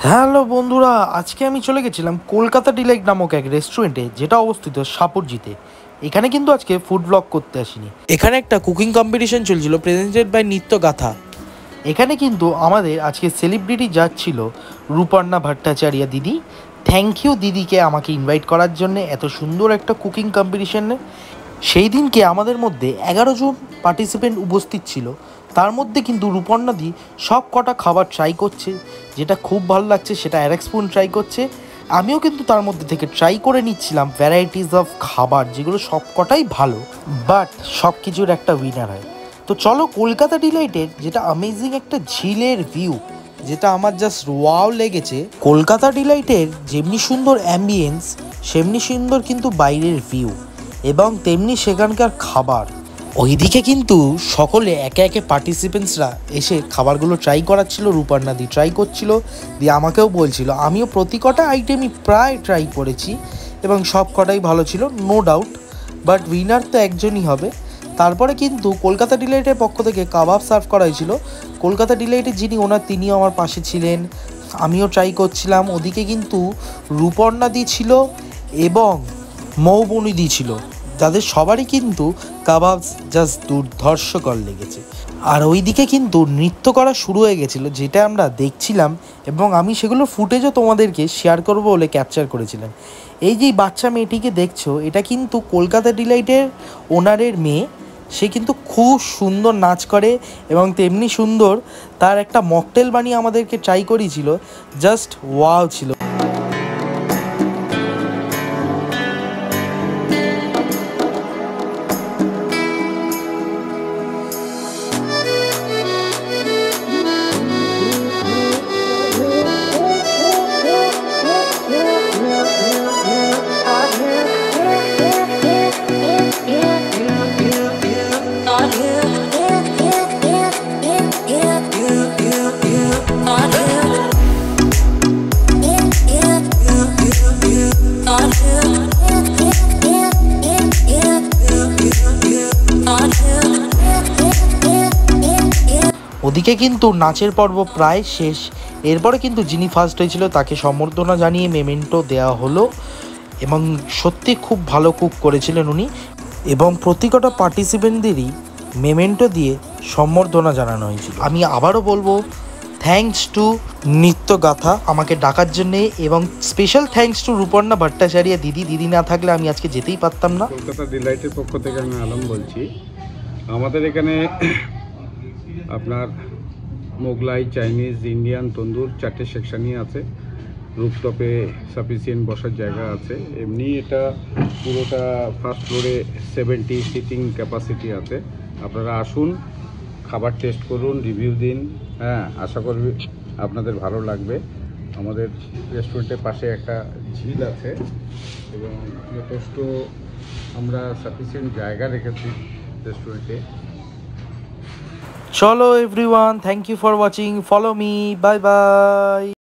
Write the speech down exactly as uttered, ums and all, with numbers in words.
Hello বন্ধুরা, আজকে আমি চলে গেছিলাম কলকাতা ডিলাইট নামক এক রেস্টুরেন্টে, যেটা অবস্থিত সাপুরজিতে। এখানে কিন্তু আজকে ফুড ব্লগ করতে আসিনি। এখানে একটা কুকিং কম্পিটিশন চলছিল, প্রেজেন্টেড বাই নিত্য গাথা। এখানে কিন্তু আমাদের আজকে সেলিব্রিটি যাচ্ছিল রূপর্ণা ভট্টাচার্য দিদি। থ্যাংক ইউ দিদিকে আমাকে ইনভাইট করার জন্য এত সুন্দর একটা কুকিং কম্পিটিশনে। সেই দিনকে আমাদের মধ্যে এগারো জন পার্টিসিপেন্ট উপস্থিত ছিল। তার মধ্যে কিন্তু রূপর্ণাদি সব কটা খাবার ট্রাই করছে, যেটা খুব ভালো লাগছে। সেটা আর এক স্পুন ট্রাই করছে, আমিও কিন্তু তার মধ্যে থেকে ট্রাই করে নিচ্ছিলাম ভ্যারাইটিস অফ খাবার, যেগুলো সব কটাই ভালো। বাট সব কিছুর একটা উইনার হয়। তো চলো কলকাতা ডিলাইটের যেটা অ্যামেজিং একটা ঝিলের ভিউ, যেটা আমার জাস্ট ওয়াও লেগেছে। কলকাতা ডিলাইটের যেমনি সুন্দর অ্যাম্বিয়েন্স, সেমনি সুন্দর কিন্তু বাইরের ভিউ এবং তেমনি সেখানকার খাবার। ওইদিকে কিন্তু সকলে একে একে পার্টিসিপেন্টসরা এসে খাবারগুলো ট্রাই করাচ্ছিল। রূপর্ণাদি ট্রাই করছিল, দিয়ে আমাকেও বলছিল। আমিও প্রতি কটা আইটেমই প্রায় ট্রাই করেছি এবং সব কটাই ভালো ছিল, নো ডাউট। বাট উইনার তো একজনই হবে। তারপরে কিন্তু কলকাতা ডিলাইটের পক্ষ থেকে কাবাব সার্ভ করা হয়েছিল। কলকাতা ডিলাইটের যিনি ওনার, তিনিও আমার পাশে ছিলেন, আমিও ট্রাই করছিলাম। ওদিকে কিন্তু রূপর্ণাদি ছিল এবং মৌবনিদি ছিল, যাদের সবারই কিন্তু কাবাব জাস্ট দুর্ধর্ষকর লেগেছে। আর ওইদিকে কিন্তু নৃত্য করা শুরু হয়ে গেছিলো, যেটা আমরা দেখছিলাম এবং আমি সেগুলো ফুটেজও তোমাদেরকে শেয়ার করবো বলে ক্যাপচার করেছিলাম। এই যে বাচ্চা মেয়েটিকে দেখছো, এটা কিন্তু কলকাতা ডিলাইটের ওনারের মেয়ে। সে কিন্তু খুব সুন্দর নাচ করে এবং তেমনি সুন্দর তার একটা মকটেল বানিয়ে আমাদেরকে ট্রাই করিয়েছিল, জাস্ট ওয়াও ছিল। ওদিকে কিন্তু নাচের পর্ব প্রায় শেষ। এরপরে কিন্তু যিনি ফার্স্ট হয়েছিল তাকে সম্বর্ধনা জানিয়ে মেমেন্টো দেওয়া হলো এবং সত্যি খুব ভালো কুক করেছিলেন উনি। এবং প্রতিকটা পার্টিসিপেন্টদেরই মেমেন্টো দিয়ে সম্বর্ধনা জানানো হয়েছিল। আমি আবারও বলবো, থ্যাঙ্কস টু নিত্য গাথা আমাকে ডাকার জন্যে, এবং special thanks to Ruparna Bhattacharya দিদি। দিদি না থাকলে আমি আজকে যেতেই পারতাম না। কলকাতা ডিলাইটের পক্ষ থেকে আমি আলম বলছি। আমাদের এখানে আপনার মোগলাই, চাইনিজ, ইন্ডিয়ান, তন্দুর চারটে সেকশনই আছে। রুফটপে সাফিসিয়েন্ট বসার জায়গা আছে। এমনি এটা পুরোটা ফার্স্ট ফ্লোরে সেভেন্টি সিটিং ক্যাপাসিটি আছে। আপনারা আসুন, খাবার টেস্ট করুন, রিভিউ দিন। হ্যাঁ, আশা করি আপনাদের ভালো লাগবে। আমাদের রেস্টুরেন্টের পাশে একটা ঝিল আছে এবং যথেষ্ট আমরা সাফিসিয়েন্ট জায়গা রেখেছি রেস্টুরেন্টে। চলো everyone, thank you for watching, follow me, bye by.